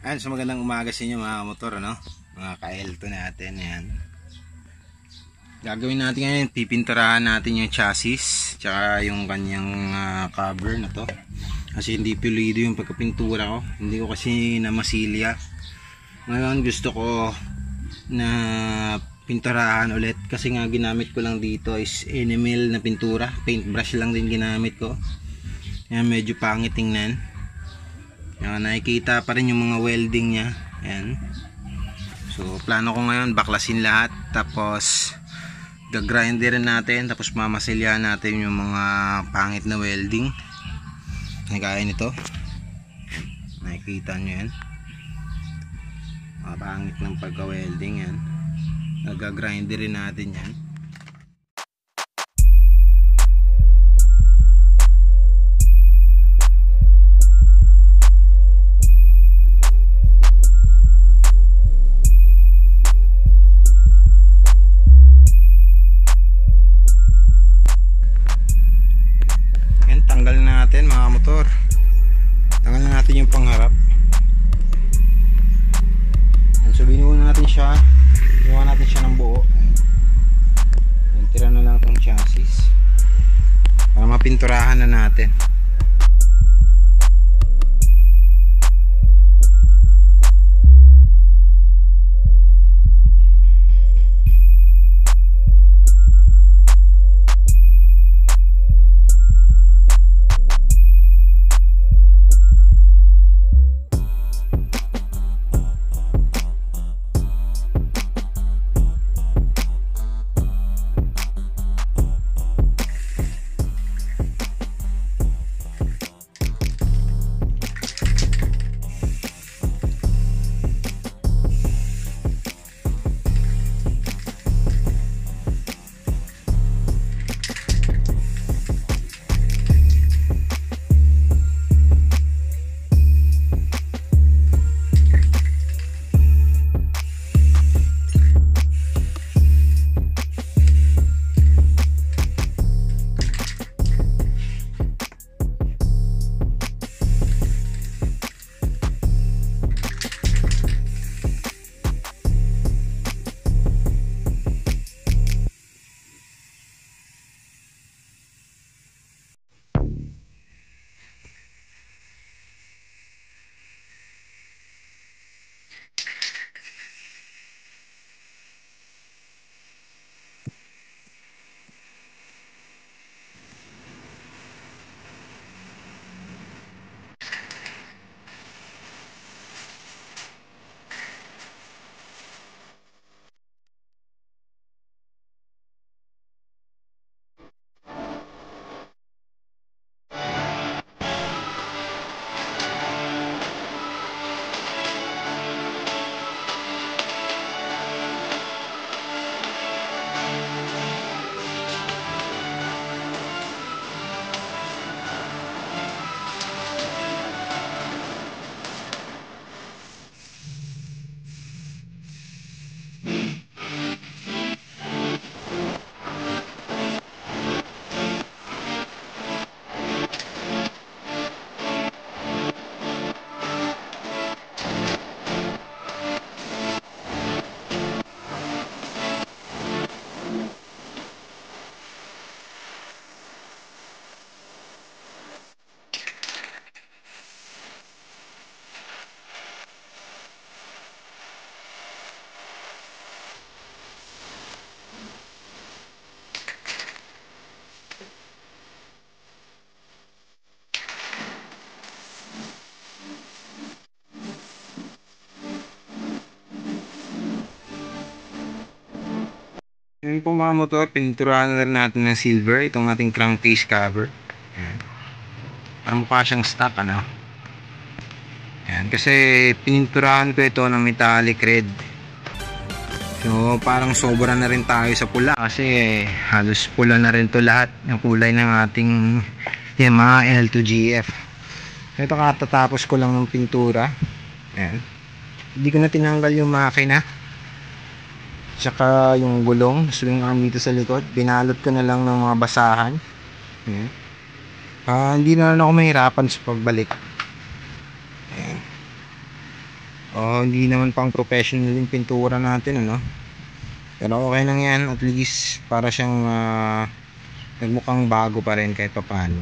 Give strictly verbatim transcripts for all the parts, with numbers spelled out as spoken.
Ayan, so magandang umaga sa inyo mga motor, ano? Mga ka-L two natin, ayan. Gagawin natin ngayon, pipinturahan natin yung chassis, tsaka yung kanyang uh, cover na to. Kasi hindi pulido yung pagkapintura ko. Hindi ko kasi namasilya. Ngayon gusto ko na pinturahan ulit. Kasi nga ginamit ko lang dito is enamel na pintura. Paintbrush lang din ginamit ko. Ayan, medyo pangit tingnan. Yan, nakikita pa rin yung mga welding nya. Ayan. So plano ko ngayon baklasin lahat, tapos gagrinderin natin, tapos mamasilyahan natin yung mga pangit na welding. Kaya nito, nakikita nyo yan, mga pangit ng pagka welding yan. Gagrinderin natin yan. Tanggalin natin mga motor. Tanggalin natin yung pangharap. So binuo natin siya. Binuo natin siya ng buo. Ayan. Tira na lang itong chassis para mapinturahan na natin. Yan po mga motor, pininturahan na rin natin ng silver itong ating crankcase cover. Ayan. Parang mukha siyang stock, ano. Ayan, kasi pininturahan ko ito ng metallic red. So parang sobra na rin tayo sa pula, kasi eh, halos pula na rin to lahat ng kulay ng ating Yamaha L two G F. Ito katatapos ko lang ng pintura. Ayan. Hindi ko na tinanggal yung makina, tsaka yung gulong, swing arm dito sa likod. Binalot ko na lang ng mga basahan. Ayan. Uh, hindi na lang ako mahirapan sa pagbalik. Ayan. Oh, hindi naman pang professional yung pintura natin, ano? Pero okay lang yan, at least para siyang uh, nagmukhang bago pa rin kahit papaano.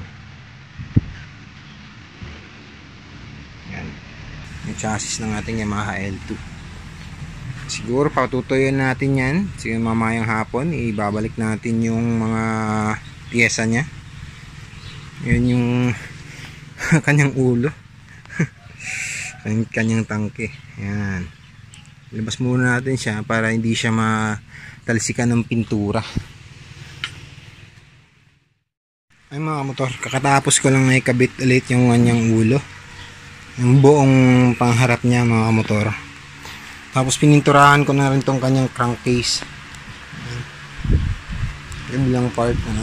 Yan. Yung chassis ng ating Yamaha L two. Siguro patutuyin natin yan. Siguro mamayang hapon, ibabalik natin yung mga piyesa niya. Yun yung kanyang ulo. Kanyang tangke. Yan. Labas muna natin siya para hindi siya matalsikan ng pintura. Ay mga motor, kakatapos ko lang naikabit ulit yung kanyang ulo. Yung buong pangharap niya mga motor. Tapos pininturahan ko na rin tong kanyang crankcase. Yung bilang part ano.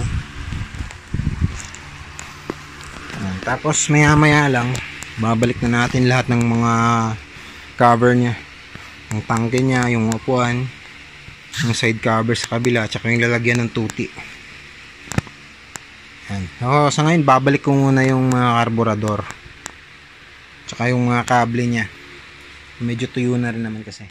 Tapos maya maya lang babalik na natin lahat ng mga cover niya, yung tangke niya, yung upuan, yung side cover sa kabila, at saka yung lalagyan ng tuti. Yan. So, sa ngayon babalik ko muna yung mga karburador tsaka yung mga kable niya, medyo tuyo na rin naman kasi.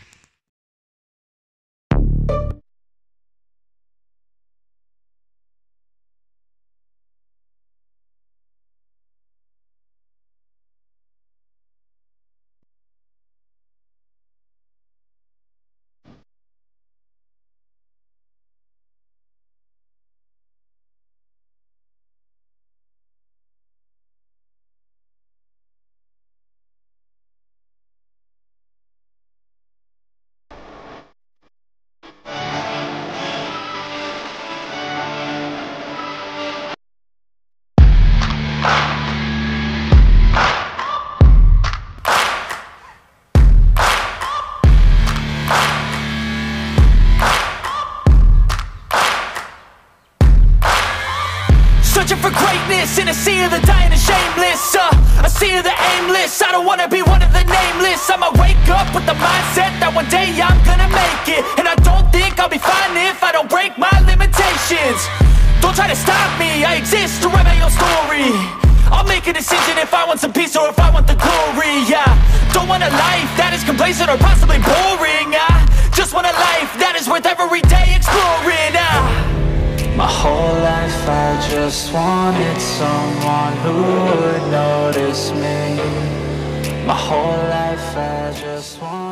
Searching for greatness in a sea of the dying and shameless, uh, a sea of the aimless. I don't wanna be one of the nameless. I'ma wake up with the mindset that one day I'm gonna make it. And I don't think I'll be fine if I don't break my limitations. Don't try to stop me, I exist to write my own story. I'll make a decision if I want some peace or if I want the glory, yeah. Don't want a life that is complacent or possibly boring. I just want a life that is worth every day exploring. uh. My whole life I just wanted someone who would notice me. My whole life I just wanted